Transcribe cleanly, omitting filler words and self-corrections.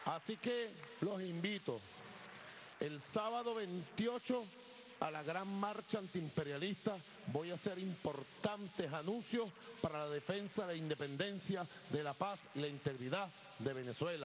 Así que los invito el sábado 28 a la gran marcha antiimperialista. Voy a hacer importantes anuncios para la defensa de la independencia, de la paz y la integridad de Venezuela.